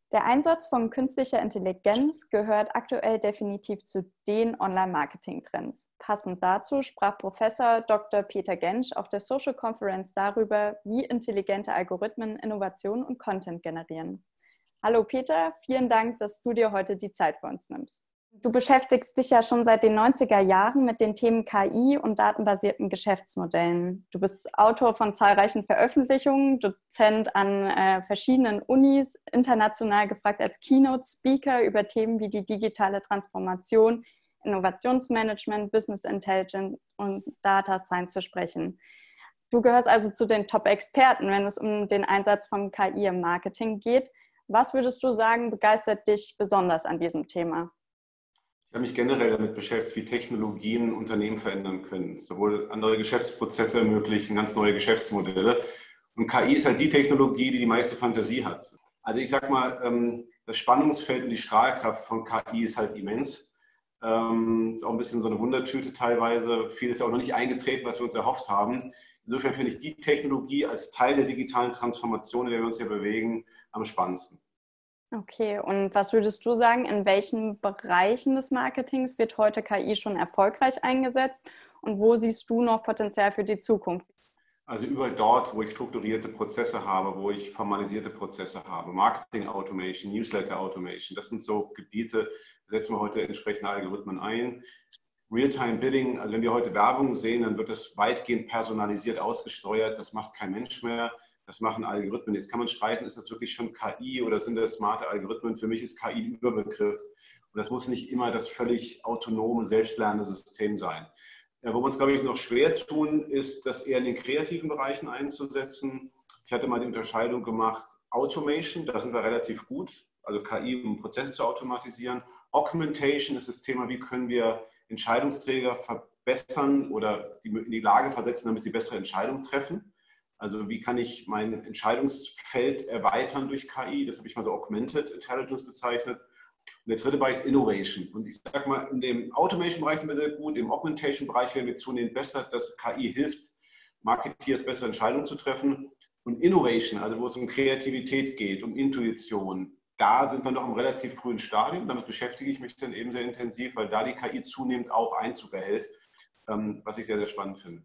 Der Einsatz von künstlicher Intelligenz gehört aktuell definitiv zu den Online-Marketing-Trends. Passend dazu sprach Professor Dr. Peter Gentsch auf der Social Conference darüber, wie intelligente Algorithmen Innovation und Content generieren. Hallo Peter, vielen Dank, dass du dir heute die Zeit für uns nimmst. Du beschäftigst dich ja schon seit den 90er Jahren mit den Themen KI und datenbasierten Geschäftsmodellen. Du bist Autor von zahlreichen Veröffentlichungen, Dozent an verschiedenen Unis, international gefragt als Keynote-Speaker über Themen wie die digitale Transformation, Innovationsmanagement, Business Intelligence und Data Science zu sprechen. Du gehörst also zu den Top-Experten, wenn es um den Einsatz von KI im Marketing geht. Was würdest du sagen, begeistert dich besonders an diesem Thema? Ich habe mich generell damit beschäftigt, wie Technologien Unternehmen verändern können. Sowohl andere Geschäftsprozesse ermöglichen, ganz neue Geschäftsmodelle. Und KI ist halt die Technologie, die die meiste Fantasie hat. Also ich sage mal, das Spannungsfeld und die Strahlkraft von KI ist halt immens. Ist auch ein bisschen so eine Wundertüte teilweise. Viel ist ja auch noch nicht eingetreten, was wir uns erhofft haben. Insofern finde ich die Technologie als Teil der digitalen Transformation, in der wir uns hier bewegen, am spannendsten. Okay, und was würdest du sagen, in welchen Bereichen des Marketings wird heute KI schon erfolgreich eingesetzt und wo siehst du noch Potenzial für die Zukunft? Also überall dort, wo ich strukturierte Prozesse habe, wo ich formalisierte Prozesse habe, Marketing Automation, Newsletter Automation, das sind so Gebiete, da setzen wir heute entsprechende Algorithmen ein. Real-Time Bidding, also wenn wir heute Werbung sehen, dann wird das weitgehend personalisiert ausgesteuert, das macht kein Mensch mehr. Das machen Algorithmen. Jetzt kann man streiten, ist das wirklich schon KI oder sind das smarte Algorithmen? Für mich ist KI ein Überbegriff. Und das muss nicht immer das völlig autonome, selbstlernende System sein. Ja, wo wir uns, glaube ich, noch schwer tun, ist, das eher in den kreativen Bereichen einzusetzen. Ich hatte mal die Unterscheidung gemacht, Automation, da sind wir relativ gut. Also KI, um Prozesse zu automatisieren. Augmentation ist das Thema, wie können wir Entscheidungsträger verbessern oder die in die Lage versetzen, damit sie bessere Entscheidungen treffen. Also wie kann ich mein Entscheidungsfeld erweitern durch KI? Das habe ich mal so Augmented Intelligence bezeichnet. Und der dritte Bereich ist Innovation. Und ich sage mal, in dem Automation-Bereich sind wir sehr gut, im Augmentation-Bereich werden wir zunehmend besser, dass KI hilft, Marketeers bessere Entscheidungen zu treffen. Und Innovation, also wo es um Kreativität geht, um Intuition, da sind wir noch im relativ frühen Stadium. Damit beschäftige ich mich dann eben sehr intensiv, weil da die KI zunehmend auch Einzug erhält, was ich sehr, sehr spannend finde.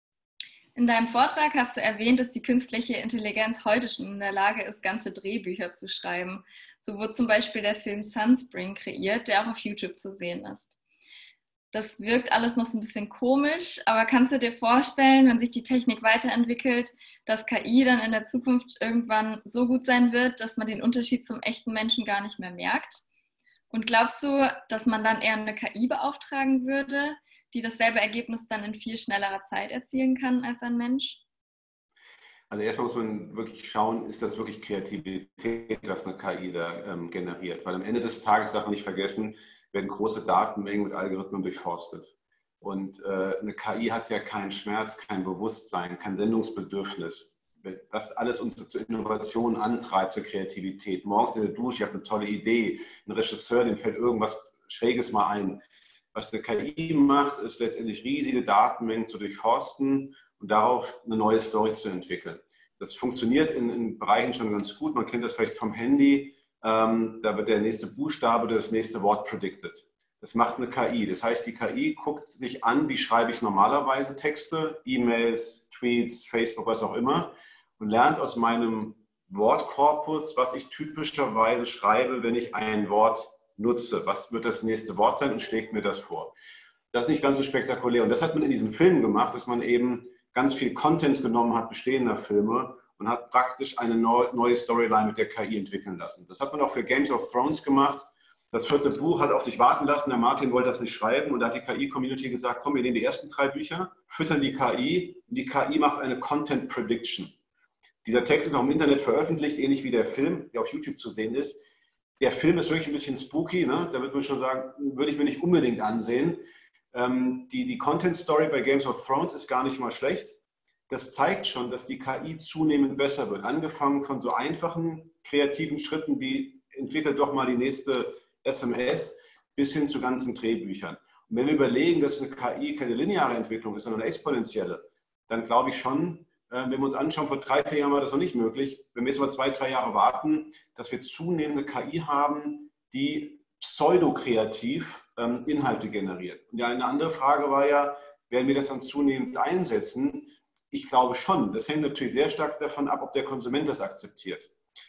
In deinem Vortrag hast du erwähnt, dass die künstliche Intelligenz heute schon in der Lage ist, ganze Drehbücher zu schreiben. So wurde zum Beispiel der Film Sunspring kreiert, der auch auf YouTube zu sehen ist. Das wirkt alles noch so ein bisschen komisch, aber kannst du dir vorstellen, wenn sich die Technik weiterentwickelt, dass KI dann in der Zukunft irgendwann so gut sein wird, dass man den Unterschied zum echten Menschen gar nicht mehr merkt? Und glaubst du, dass man dann eher eine KI beauftragen würde, die dasselbe Ergebnis dann in viel schnellerer Zeit erzielen kann als ein Mensch? Also erstmal muss man wirklich schauen, ist das wirklich Kreativität, was eine KI da generiert? Weil am Ende des Tages, darf man nicht vergessen, werden große Datenmengen mit Algorithmen durchforstet. Und eine KI hat ja keinen Schmerz, kein Bewusstsein, kein Sendungsbedürfnis. Das alles uns zur Innovation antreibt, zur Kreativität. Morgens in der Dusche, ich habe eine tolle Idee, ein Regisseur, dem fällt irgendwas Schräges mal ein. Was eine KI macht, ist letztendlich riesige Datenmengen zu durchforsten und darauf eine neue Story zu entwickeln. Das funktioniert in Bereichen schon ganz gut. Man kennt das vielleicht vom Handy. Da wird der nächste Buchstabe oder das nächste Wort predicted. Das macht eine KI. Das heißt, die KI guckt sich an, wie schreibe ich normalerweise Texte, E-Mails, Tweets, Facebook, was auch immer, und lernt aus meinem Wortkorpus, was ich typischerweise schreibe, wenn ich ein Wort nutze. Was wird das nächste Wort sein und schlägt mir das vor. Das ist nicht ganz so spektakulär. Und das hat man in diesem Film gemacht, dass man eben ganz viel Content genommen hat, bestehender Filme, und hat praktisch eine neue Storyline mit der KI entwickeln lassen. Das hat man auch für Games of Thrones gemacht. Das 4. Buch hat auf sich warten lassen. Der Martin wollte das nicht schreiben. Und da hat die KI-Community gesagt, komm, wir nehmen die ersten 3 Bücher, füttern die KI und die KI macht eine Content Prediction. Dieser Text ist auch im Internet veröffentlicht, ähnlich wie der Film, der auf YouTube zu sehen ist. Der Film ist wirklich ein bisschen spooky, ne? Da würde man schon sagen, würde ich mir nicht unbedingt ansehen. Die Content-Story bei Games of Thrones ist gar nicht mal schlecht. Das zeigt schon, dass die KI zunehmend besser wird. Angefangen von so einfachen, kreativen Schritten wie entwickelt doch mal die nächste SMS bis hin zu ganzen Drehbüchern. Und wenn wir überlegen, dass eine KI keine lineare Entwicklung ist, sondern eine exponentielle, dann glaube ich schon, Wenn wir uns anschauen, vor 3, 4 Jahren war das noch nicht möglich. Wenn wir jetzt mal 2, 3 Jahre warten, dass wir zunehmende KI haben, die pseudokreativ Inhalte generiert. Und ja, eine andere Frage war ja, werden wir das dann zunehmend einsetzen? Ich glaube schon. Das hängt natürlich sehr stark davon ab, ob der Konsument das akzeptiert.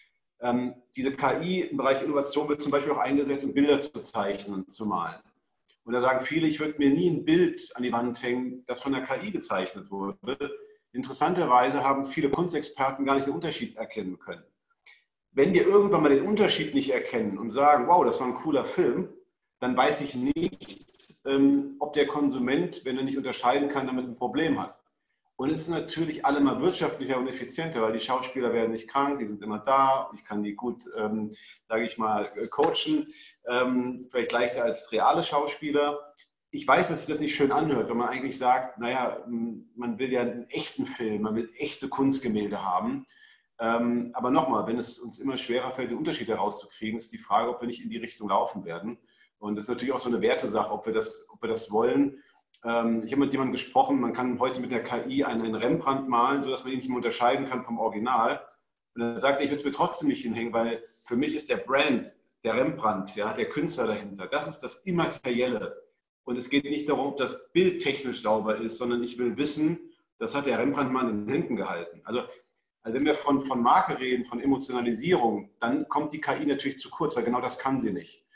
Diese KI im Bereich Innovation wird zum Beispiel auch eingesetzt, um Bilder zu zeichnen und zu malen. Und da sagen viele, ich würde mir nie ein Bild an die Wand hängen, das von der KI gezeichnet wurde. Interessanterweise haben viele Kunstexperten gar nicht den Unterschied erkennen können. Wenn wir irgendwann mal den Unterschied nicht erkennen und sagen, wow, das war ein cooler Film, dann weiß ich nicht, ob der Konsument, wenn er nicht unterscheiden kann, damit ein Problem hat. Und es ist natürlich allemal wirtschaftlicher und effizienter, weil die Schauspieler werden nicht krank, die sind immer da, ich kann die gut, sage ich mal, coachen, vielleicht leichter als reale Schauspieler. Ich weiß, dass sich das nicht schön anhört, wenn man eigentlich sagt, naja, man will ja einen echten Film, man will echte Kunstgemälde haben. Aber nochmal, wenn es uns immer schwerer fällt, den Unterschied herauszukriegen, ist die Frage, ob wir nicht in die Richtung laufen werden. Und das ist natürlich auch so eine Wertesache, ob wir das wollen. Ich habe mit jemandem gesprochen, man kann heute mit der KI einen Rembrandt malen, sodass man ihn nicht mehr unterscheiden kann vom Original. Und dann sagte er, ich würde es mir trotzdem nicht hinhängen, weil für mich ist der Brand, der Rembrandt, ja, der Künstler dahinter, das ist das Immaterielle. Und es geht nicht darum, ob das Bild technisch sauber ist, sondern ich will wissen, das hat der Rembrandt-Mann in den Händen gehalten. Also wenn wir von Marke reden, von Emotionalisierung, dann kommt die KI natürlich zu kurz, weil genau das kann sie nicht.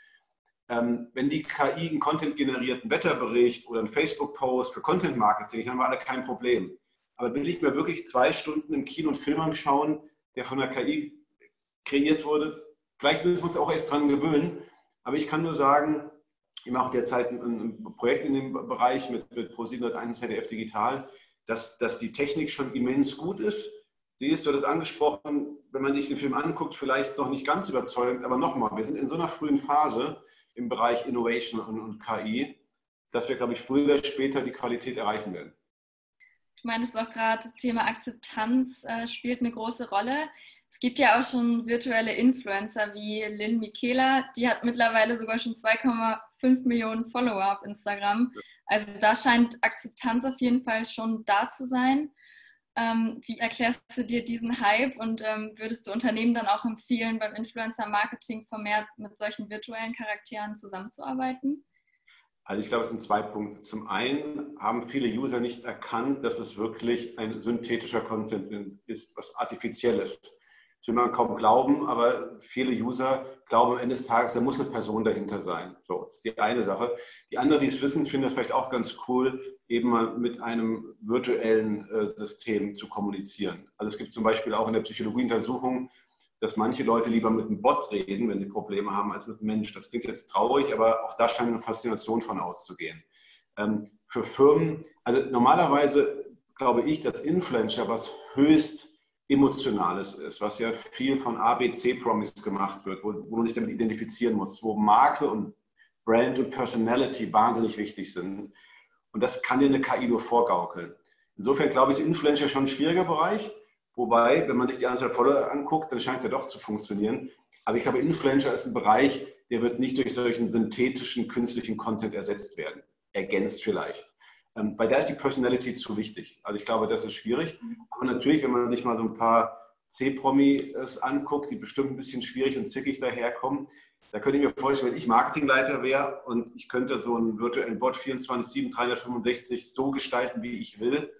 Wenn die KI einen Content-generierten Wetterbericht oder einen Facebook-Post für Content-Marketing, haben wir alle kein Problem. Aber will ich mir wirklich 2 Stunden im Kino einen Film anschauen, der von der KI kreiert wurde, vielleicht müssen wir uns auch erst dran gewöhnen, aber ich kann nur sagen, ich mache derzeit ein Projekt in dem Bereich mit Pro701 ZDF Digital, dass die Technik schon immens gut ist. Sie ist, du hast es angesprochen, wenn man sich den Film anguckt, vielleicht noch nicht ganz überzeugend, aber nochmal, wir sind in so einer frühen Phase im Bereich Innovation und KI, dass wir, glaube ich, früher oder später die Qualität erreichen werden. Du meintest auch gerade, das Thema Akzeptanz spielt eine große Rolle. Es gibt ja auch schon virtuelle Influencer wie Lynn Michaela, die hat mittlerweile sogar schon 2,5 Millionen Follower auf Instagram. Also da scheint Akzeptanz auf jeden Fall schon da zu sein. Wie erklärst du dir diesen Hype und würdest du Unternehmen dann auch empfehlen, beim Influencer-Marketing vermehrt mit solchen virtuellen Charakteren zusammenzuarbeiten? Also ich glaube, es sind 2 Punkte. Zum einen haben viele User nicht erkannt, dass es wirklich ein synthetischer Content ist, was artifiziell ist. Das will man kaum glauben, aber viele User glauben am Ende des Tages, da muss eine Person dahinter sein. So, das ist die eine Sache. Die andere, die es wissen, finden das vielleicht auch ganz cool, eben mal mit einem virtuellen System zu kommunizieren. Also es gibt zum Beispiel auch in der Psychologie Untersuchungen, dass manche Leute lieber mit einem Bot reden, wenn sie Probleme haben, als mit einem Mensch. Das klingt jetzt traurig, aber auch da scheint eine Faszination von auszugehen. Für Firmen, also normalerweise glaube ich, dass Influencer was höchst Emotionales ist, was ja viel von ABC-Promise gemacht wird, wo man sich damit identifizieren muss, wo Marke und Brand und Personality wahnsinnig wichtig sind. Und das kann dir eine KI nur vorgaukeln. Insofern glaube ich, ist Influencer schon ein schwieriger Bereich. Wobei, wenn man sich die Anzahl Follower anguckt, dann scheint es ja doch zu funktionieren. Aber ich glaube, Influencer ist ein Bereich, der wird nicht durch solchen synthetischen, künstlichen Content ersetzt werden. Ergänzt vielleicht. Weil da ist die Personality zu wichtig. Also ich glaube, das ist schwierig. Aber natürlich, wenn man sich mal so ein paar C-Promis anguckt, die bestimmt ein bisschen schwierig und zickig daherkommen, da könnte ich mir vorstellen, wenn ich Marketingleiter wäre und ich könnte so einen virtuellen Bot 24/7, 365 so gestalten, wie ich will,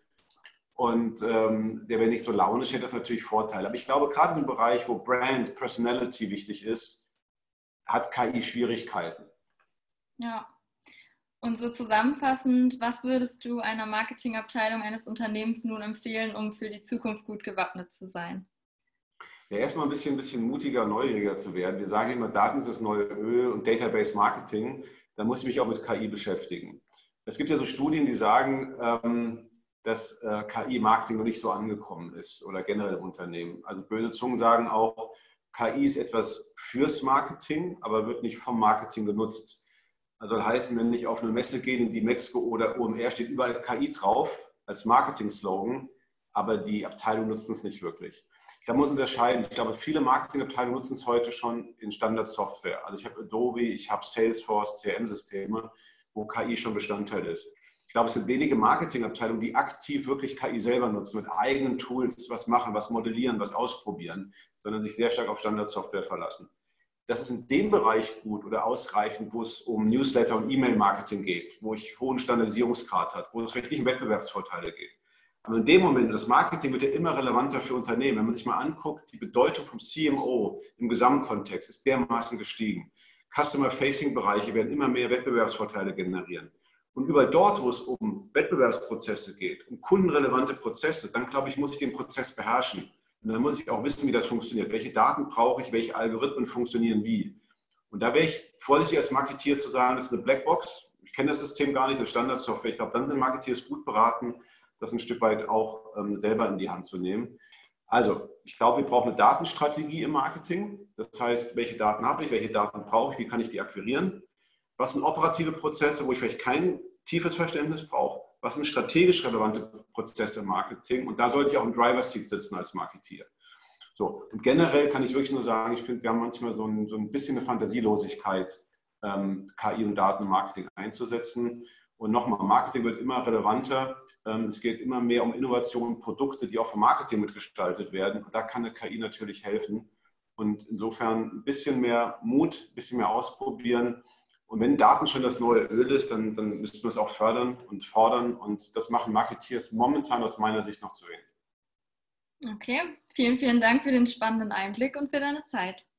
und der wäre nicht so launisch, hätte das natürlich Vorteile. Aber ich glaube, gerade im Bereich, wo Brand, Personality wichtig ist, hat KI Schwierigkeiten. Ja. Und so zusammenfassend, was würdest du einer Marketingabteilung eines Unternehmens nun empfehlen, um für die Zukunft gut gewappnet zu sein? Ja, erstmal ein bisschen mutiger, neugieriger zu werden. Wir sagen immer, Daten ist das neue Öl und Database Marketing. Da muss ich mich auch mit KI beschäftigen. Es gibt ja so Studien, die sagen, dass KI-Marketing noch nicht so angekommen ist oder generell im Unternehmen. Also böse Zungen sagen auch, KI ist etwas fürs Marketing, aber wird nicht vom Marketing genutzt. Also das heißt, wenn ich auf eine Messe gehe, in die Mexiko oder OMR, steht überall KI drauf als Marketing-Slogan, aber die Abteilungen nutzen es nicht wirklich. Ich glaube, man muss unterscheiden. Ich glaube, viele Marketingabteilungen nutzen es heute schon in Standardsoftware. Also ich habe Adobe, ich habe Salesforce, CRM-Systeme, wo KI schon Bestandteil ist. Ich glaube, es sind wenige Marketingabteilungen, die aktiv wirklich KI selber nutzen, mit eigenen Tools was machen, was modellieren, was ausprobieren, sondern sich sehr stark auf Standardsoftware verlassen. Das ist in dem Bereich gut oder ausreichend, wo es um Newsletter und E-Mail-Marketing geht, wo ich hohen Standardisierungsgrad habe, wo es vielleicht nicht um Wettbewerbsvorteile geht. Aber in dem Moment, das Marketing wird ja immer relevanter für Unternehmen. Wenn man sich mal anguckt, die Bedeutung vom CMO im Gesamtkontext ist dermaßen gestiegen. Customer-Facing-Bereiche werden immer mehr Wettbewerbsvorteile generieren. Und überall dort, wo es um Wettbewerbsprozesse geht, um kundenrelevante Prozesse, dann glaube ich, muss ich den Prozess beherrschen. Und dann muss ich auch wissen, wie das funktioniert. Welche Daten brauche ich, welche Algorithmen funktionieren wie. Und da wäre ich vorsichtig als Marketier zu sagen, das ist eine Blackbox. Ich kenne das System gar nicht, das Standardsoftware. Ich glaube, dann sind Marketeers gut beraten, das ein Stück weit auch selber in die Hand zu nehmen. Also, ich glaube, wir brauchen eine Datenstrategie im Marketing. Das heißt, welche Daten habe ich, welche Daten brauche ich, wie kann ich die akquirieren? Was sind operative Prozesse, wo ich vielleicht kein tiefes Verständnis brauche? Was sind strategisch relevante Prozesse im Marketing? Und da sollte ich auch im Driver's Seat sitzen als Marketier. So, und generell kann ich wirklich nur sagen, ich finde, wir haben manchmal so ein bisschen eine Fantasielosigkeit, KI und Daten im Marketing einzusetzen. Und nochmal, Marketing wird immer relevanter. Es geht immer mehr um Innovationen, Produkte, die auch vom Marketing mitgestaltet werden. Und da kann eine KI natürlich helfen. Und insofern ein bisschen mehr Mut, ein bisschen mehr ausprobieren. Und wenn Daten schon das neue Öl ist, dann müssen wir es auch fördern und fordern. Und das machen Marketeers momentan aus meiner Sicht noch zu wenig. Okay, vielen, vielen Dank für den spannenden Einblick und für deine Zeit.